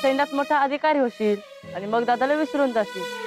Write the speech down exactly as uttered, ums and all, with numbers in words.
सैन्यात मोठा अधिकारी होशील आणि मग दादाला विसरून जाशील.